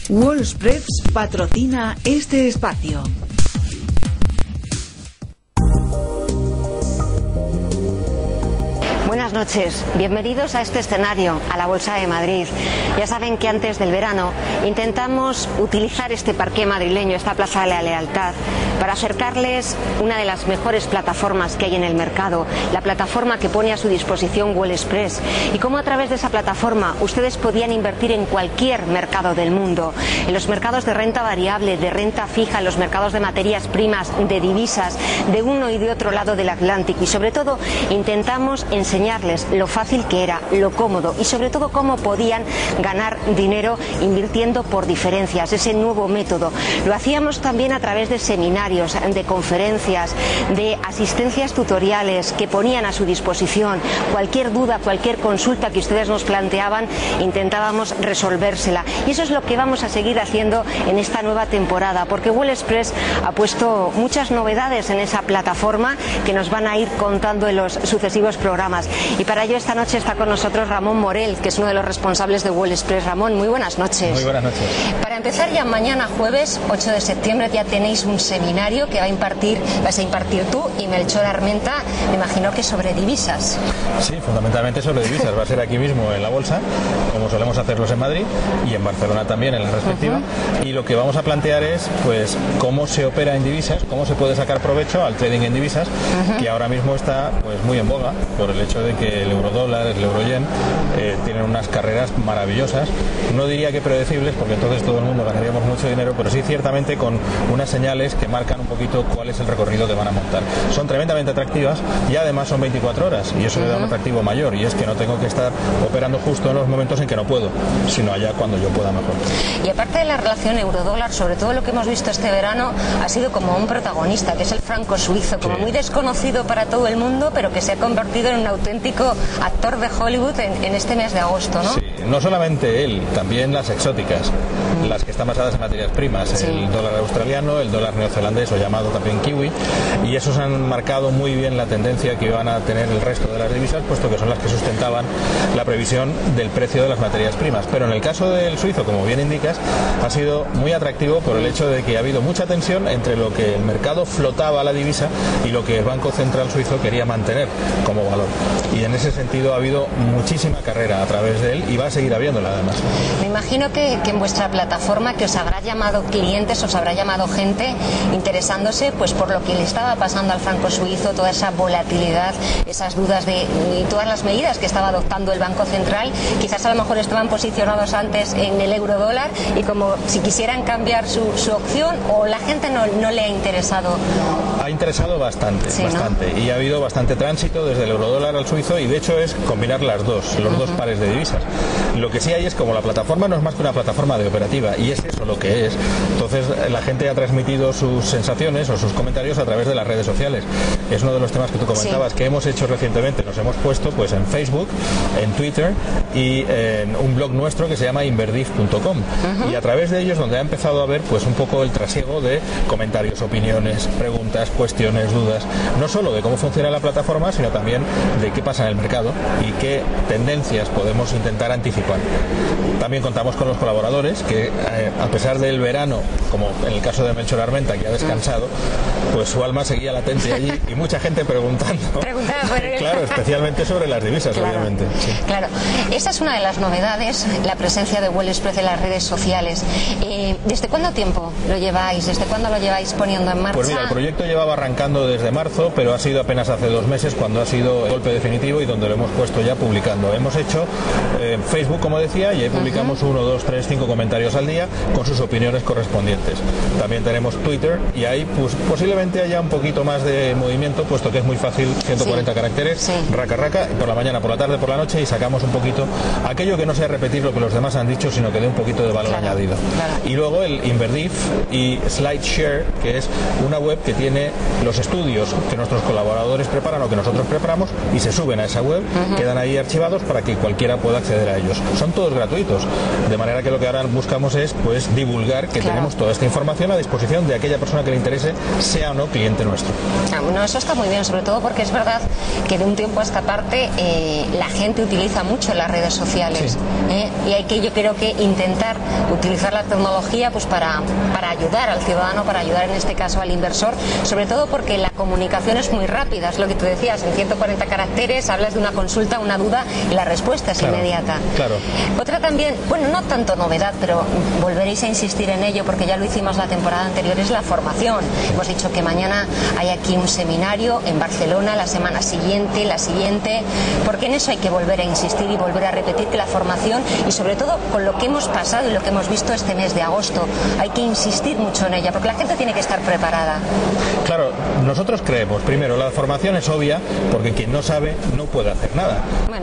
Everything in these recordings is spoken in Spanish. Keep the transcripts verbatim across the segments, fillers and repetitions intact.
Wallspreads patrocina este espacio. Buenas noches, bienvenidos a este escenario, a la Bolsa de Madrid. Ya saben que antes del verano intentamos utilizar este parqué madrileño, esta Plaza de la Lealtad, para acercarles una de las mejores plataformas que hay en el mercado, la plataforma que pone a su disposición Wallspreads, y cómo a través de esa plataforma ustedes podían invertir en cualquier mercado del mundo, en los mercados de renta variable, de renta fija, en los mercados de materias primas, de divisas, de uno y de otro lado del Atlántico, y sobre todo intentamos enseñar enseñarles lo fácil que era, lo cómodo y sobre todo cómo podían ganar dinero invirtiendo por diferencias, ese nuevo método. Lo hacíamos también a través de seminarios, de conferencias, de asistencias tutoriales que ponían a su disposición. Cualquier duda, cualquier consulta que ustedes nos planteaban, intentábamos resolvérsela. Y eso es lo que vamos a seguir haciendo en esta nueva temporada, porque Wallspreads ha puesto muchas novedades en esa plataforma que nos van a ir contando en los sucesivos programas. Y para ello esta noche está con nosotros Ramón Morel, que es uno de los responsables de Wallspreads. Ramón, muy buenas noches. Muy buenas noches. Para empezar, ya mañana jueves ocho de septiembre ya tenéis un seminario que va a impartir, vas a impartir tú y Melchor Armenta, me imagino que sobre divisas. Sí, fundamentalmente sobre divisas. Va a ser aquí mismo en la bolsa, como solemos hacerlos en Madrid y en Barcelona también en la respectiva. Uh-huh. Y lo que vamos a plantear es pues cómo se opera en divisas, cómo se puede sacar provecho al trading en divisas, uh-huh. que ahora mismo está pues muy en boga por el hecho de que el eurodólar, el euroyen eh, tienen unas carreras maravillosas. No diría que predecibles, porque entonces todo el mundo ganaríamos mucho dinero, pero sí ciertamente con unas señales que marcan un poquito cuál es el recorrido que van a montar. Son tremendamente atractivas y además son veinticuatro horas, y eso uh-huh. le da un atractivo mayor, y es que no tengo que estar operando justo en los momentos en que no puedo, sino allá cuando yo pueda mejor. Y aparte de la relación eurodólar, sobre todo lo que hemos visto este verano ha sido como un protagonista, que es el franco suizo, como sí. muy desconocido para todo el mundo, pero que se ha convertido en un auténtico actor de Hollywood en, en este mes de agosto, ¿no? Sí, no solamente él, también las exóticas, mm. las que están basadas en materias primas, sí. el dólar australiano, el dólar neozelandés o llamado también kiwi, y esos han marcado muy bien la tendencia que iban a tener el resto de las divisas, puesto que son las que sustentaban la previsión del precio de las materias primas. Pero en el caso del suizo, como bien indicas, ha sido muy atractivo por el hecho de que ha habido mucha tensión entre lo que el mercado flotaba a la divisa y lo que el Banco Central suizo quería mantener como valor. Y en ese sentido ha habido muchísima carrera a través de él y va a seguir habiéndola además. Me imagino que, que en vuestra plataforma que os habrá llamado clientes, os habrá llamado gente interesándose pues por lo que le estaba pasando al franco suizo, toda esa volatilidad, esas dudas de y todas las medidas que estaba adoptando el Banco Central. Quizás a lo mejor estaban posicionados antes en el euro dólar y como si quisieran cambiar su, su opción, o la gente no, no le ha interesado. Ha interesado bastante, sí, bastante, ¿no? Y ha habido bastante tránsito desde el eurodólar al suizo, y de hecho es combinar las dos, los uh-huh. dos pares de divisas. Lo que sí hay es, como la plataforma no es más que una plataforma de operativa, y es eso lo que es, entonces la gente ha transmitido sus sensaciones o sus comentarios a través de las redes sociales. Es uno de los temas que tú comentabas, sí. que hemos hecho recientemente. Nos hemos puesto pues en Facebook, en Twitter y en un blog nuestro que se llama inverdif punto com, uh-huh. y a través de ellos donde ha empezado a ver pues un poco el trasiego de comentarios, opiniones, preguntas, cuestiones, dudas, no solo de cómo funciona la plataforma, sino también de qué pasa en el mercado y qué tendencias podemos intentar anticipar. También contamos con los colaboradores que eh, a pesar del verano, como en el caso de Melchor Armenta, que ha descansado, pues su alma seguía latente allí y mucha gente preguntando. Preguntaba por él. Claro, especialmente sobre las divisas, claro, obviamente. Sí. Claro, esa es una de las novedades, la presencia de Wallspreads en las redes sociales. Eh, ¿Desde cuánto tiempo lo lleváis? ¿Desde cuándo lo lleváis poniendo en marcha? Pues mira, el proyecto llevaba arrancando desde marzo, pero ha sido apenas hace dos meses cuando ha sido el golpe definitivo y donde lo hemos puesto ya publicando. Hemos hecho eh, Facebook, como decía, y ahí publicamos uh-huh. uno, dos, tres, cinco comentarios al día con sus opiniones correspondientes. También tenemos Twitter y ahí pues, posiblemente haya un poquito más de movimiento, puesto que es muy fácil, ciento cuarenta sí. caracteres, sí. raca raca, por la mañana, por la tarde, por la noche, y sacamos un poquito aquello que no sea repetir lo que los demás han dicho, sino que dé un poquito de valor claro, añadido. Claro. Y luego el Inverdif y SlideShare, que es una web que tiene los estudios que nuestros colaboradores preparan o que nosotros preparamos y se suben a esa web, uh-huh. quedan ahí archivados para que cualquiera pueda acceder a ellos. Son todos gratuitos, de manera que lo que ahora buscamos es pues divulgar que claro. tenemos toda esta información a disposición de aquella persona que le interese, sea o no cliente nuestro. No, eso está muy bien, sobre todo porque es verdad que de un tiempo a esta parte eh, la gente utiliza mucho las redes sociales, sí. ¿eh? Y hay que, yo creo que intentar utilizar la tecnología pues para, para ayudar al ciudadano, para ayudar en este caso al inversor, sobre todo porque la comunicación es muy rápida, es lo que tú decías, en ciento cuarenta caracteres hablas de una consulta, una duda y la respuesta es claro, inmediata. Claro. Otra también, bueno, no tanto novedad, pero volveréis a insistir en ello porque ya lo hicimos la temporada anterior, es la formación. Hemos dicho que mañana hay aquí un seminario en Barcelona, la semana siguiente, la siguiente, porque en eso hay que volver a insistir y volver a repetir que la formación, y sobre todo con lo que hemos pasado y lo que hemos visto este mes de agosto, hay que insistir mucho en ella, porque la gente tiene que estar preparada. Claro, nosotros creemos, primero, la formación es obvia, porque quien no sabe no puede hacer nada. Bueno.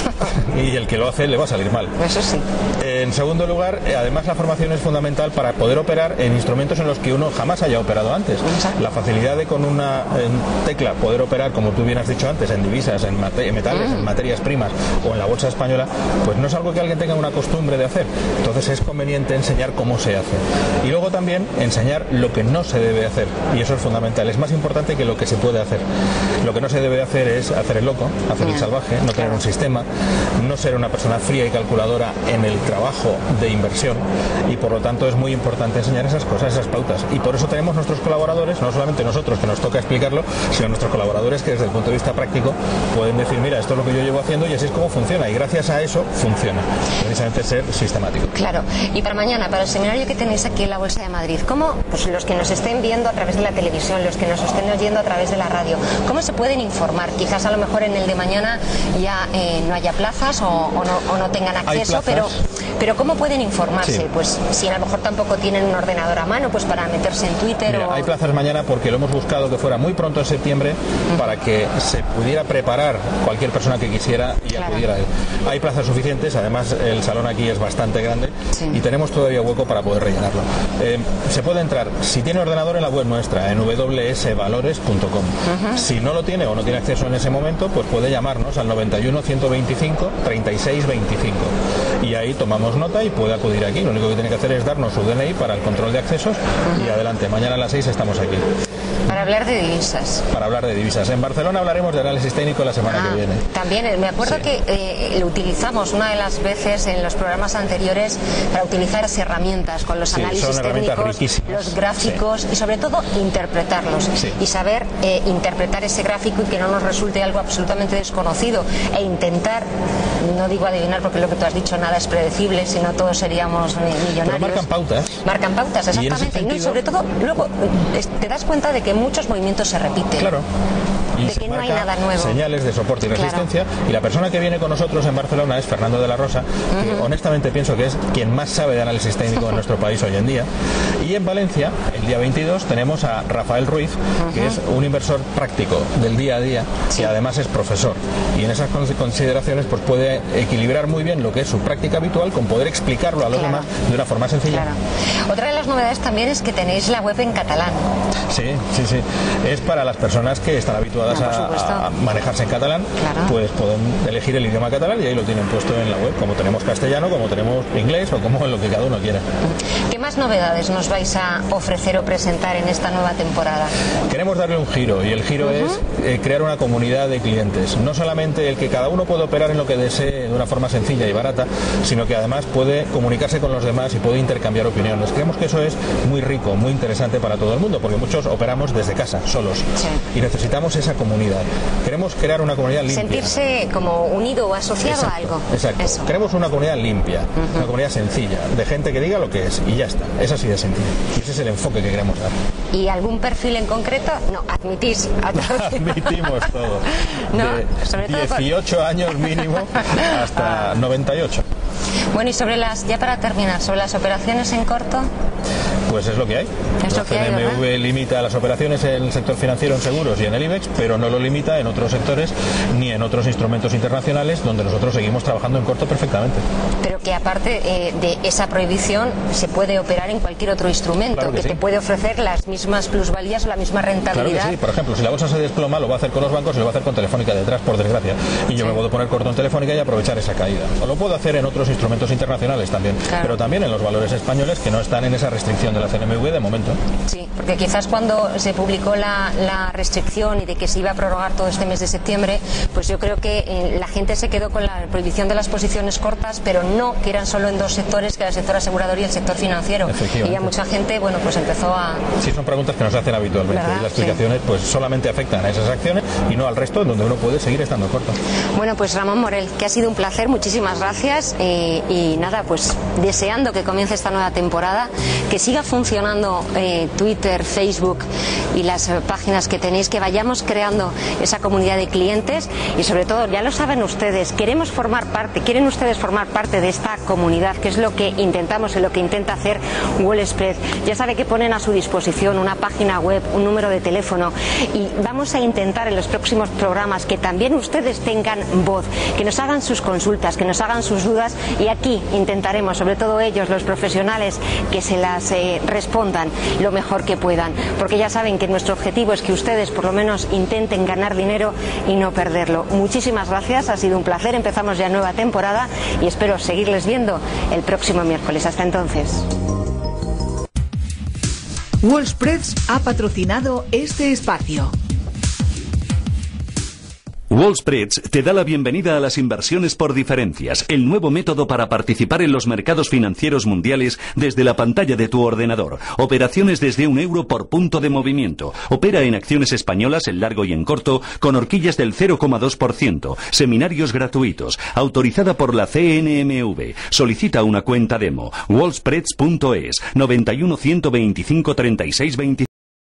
Y el que lo hace le va a salir mal. Eso sí. En segundo lugar, además la formación es fundamental para poder operar en instrumentos en los que uno jamás haya operado antes. Exacto. La facilidad de con una tecla poder operar, como tú bien has dicho antes, en divisas, en, mate en metales, mm. en materias primas o en la bolsa española, pues no es algo que alguien tenga una costumbre de hacer. Entonces es conveniente enseñar cómo se hace. Y luego también enseñar lo que no se debe hacer. Y eso es fundamental. Es más importante que lo que se puede hacer. Lo que no se debe hacer es hacer el loco, hacer el salvaje, no tener un sistema, no ser una persona fría y calculadora en el trabajo de inversión, y por lo tanto es muy importante enseñar esas cosas, esas pautas, y por eso tenemos nuestros colaboradores, no solamente nosotros que nos toca explicarlo, sino nuestros colaboradores que desde el punto de vista práctico pueden decir, mira, esto es lo que yo llevo haciendo y así es como funciona, y gracias a eso funciona, precisamente ser sistemático. Claro, y para mañana, para el seminario que tenéis aquí en la Bolsa de Madrid, ¿cómo, pues los que nos estén viendo a través de la televisión, los que nos estén oyendo a través de la radio, cómo se pueden informar? Quizás a lo mejor en el de mañana ya eh, no haya plazas o, o, no, o no tengan acceso, pero, pero ¿cómo pueden informarse? Sí. Pues si a lo mejor tampoco tienen un ordenador a mano, pues para meterse en Twitter. Mira, o... hay plazas mañana porque lo hemos buscado que fuera muy pronto en septiembre uh-huh. para que se pudiera preparar cualquier persona que quisiera y claro. acudiera a él. Hay plazas suficientes, además el salón aquí es bastante grande sí. y tenemos todavía hueco para poder rellenarlo. Eh, se puede entrar, si tiene ordenador, en la web nuestra, en doble u s valores punto com. Uh-huh. Si no lo tiene o no tiene acceso en ese momento, pues puede llamarnos al noventa y uno, ciento veinticinco, treinta y seis veinticinco. Y ahí tomamos nota y puede acudir aquí. Lo único que tiene que hacer es darnos su D N I para el control de accesos uh-huh. y adelante. Mañana a las seis estamos aquí. Para hablar de divisas. Para hablar de divisas. En Barcelona hablaremos de análisis técnico la semana ah, que viene. También, me acuerdo sí. que eh, lo utilizamos una de las veces en los programas anteriores para utilizar esas herramientas con los sí, análisis técnicos, los gráficos sí. y sobre todo interpretarlos sí. y saber eh, interpretar ese gráfico y que no nos resulte algo absolutamente desconocido e intentar, no digo adivinar porque lo que tú has dicho nada es predecible, si no todos seríamos millonarios. Pero marcan pautas. Marcan pautas, exactamente. Y, y no, sobre todo, luego te das cuenta de que muchos movimientos se repiten. Claro. Y de que no hay nada nuevo. Señales de soporte y resistencia. Claro. Y la persona que viene con nosotros en Barcelona es Fernando de la Rosa, que uh-huh. honestamente pienso que es quien más sabe de análisis técnico en nuestro país hoy en día. Y en Valencia, el día veintidós, tenemos a Rafael Ruiz, uh-huh. que es un inversor práctico del día a día sí. y además es profesor. Y en esas consideraciones pues puede equilibrar muy bien lo que es su práctica habitual con poder explicarlo a los claro. demás de una forma sencilla. Claro. Otra de las novedades también es que tenéis la web en catalán. Sí, sí, sí. Es para las personas que están habituadas no, a, a manejarse en catalán, claro. pues pueden elegir el idioma catalán y ahí lo tienen puesto en la web, como tenemos castellano, como tenemos inglés o como lo que cada uno quiera. ¿Qué más novedades nos vais a ofrecer o presentar en esta nueva temporada? Queremos darle un giro y el giro uh-huh. es eh, crear una comunidad de clientes. No solamente el que cada uno puede operar en lo que desee de una forma sencilla y barata, sino que además puede comunicarse con los demás y puede intercambiar opiniones. Creemos que eso es muy rico, muy interesante para todo el mundo, porque muchos operamos desde casa, solos, sí. y necesitamos esa comunidad. Queremos crear una comunidad limpia. Sentirse como unido o asociado exacto, a algo. Exacto. Eso. Queremos una comunidad limpia, uh-huh. una comunidad sencilla, de gente que diga lo que es y ya está. Es así de sencillo. Y ese es el enfoque que queremos dar. ¿Y algún perfil en concreto? No, admitís. Admitimos todo. No, de sobre todo dieciocho por... años mínimo hasta noventa y ocho. Bueno, y sobre las, ya para terminar, sobre las operaciones en corto. Pues es lo que hay. Es la lo que C N M V hay, limita las operaciones en el sector financiero, en seguros y en el IBEX, pero no lo limita en otros sectores ni en otros instrumentos internacionales donde nosotros seguimos trabajando en corto perfectamente. Pero que aparte eh, de esa prohibición se puede operar en cualquier otro instrumento claro que, que sí. te puede ofrecer las mismas plusvalías o la misma rentabilidad. Claro que sí. Por ejemplo, si la bolsa se desploma, lo va a hacer con los bancos y lo va a hacer con Telefónica detrás, por desgracia. Y yo sí. me puedo poner corto en Telefónica y aprovechar esa caída. O lo puedo hacer en otros instrumentos instrumentos internacionales también, claro. Pero también en los valores españoles que no están en esa restricción de la C N M V de momento. Sí, porque quizás cuando se publicó la, la restricción y de que se iba a prorrogar todo este mes de septiembre, pues yo creo que eh, la gente se quedó con la prohibición de las posiciones cortas, pero no que eran solo en dos sectores, que era el sector asegurador y el sector financiero. Y ya mucha gente, bueno, pues empezó a... Sí, son preguntas que nos hacen habitualmente. ¿verdad? Y las explicaciones, sí. pues solamente afectan a esas acciones y no al resto, donde uno puede seguir estando corto. Bueno, pues Ramón Morell, que ha sido un placer, muchísimas gracias eh, y nada, pues deseando que comience esta nueva temporada, que siga funcionando eh, Twitter, Facebook y las eh, páginas que tenéis, que vayamos creando esa comunidad de clientes y sobre todo, ya lo saben ustedes, queremos formar parte, quieren ustedes formar parte de esta comunidad, que es lo que intentamos y lo que intenta hacer Wallspread. Ya sabe que ponen a su disposición una página web, un número de teléfono y vamos a intentar en los próximos programas que también ustedes tengan voz, que nos hagan sus consultas, que nos hagan sus dudas y aquí intentaremos, sobre todo ellos, los profesionales, que se las eh, respondan lo mejor que puedan, porque ya saben que nuestro objetivo es que ustedes por lo menos intenten ganar dinero y no perderlo. Muchísimas gracias, ha sido un placer, empezamos ya nueva temporada y espero seguirles viendo el próximo miércoles. Hasta entonces. Wallspread ha patrocinado este espacio. Wallspread te da la bienvenida a las inversiones por diferencias, el nuevo método para participar en los mercados financieros mundiales desde la pantalla de tu ordenador. Operaciones desde un euro por punto de movimiento. Opera en acciones españolas en largo y en corto con horquillas del cero coma dos por ciento. Seminarios gratuitos. Autorizada por la C N M V. Solicita una cuenta demo. wallspreads punto es noventa y uno ciento veinticinco treinta y seis veinticinco.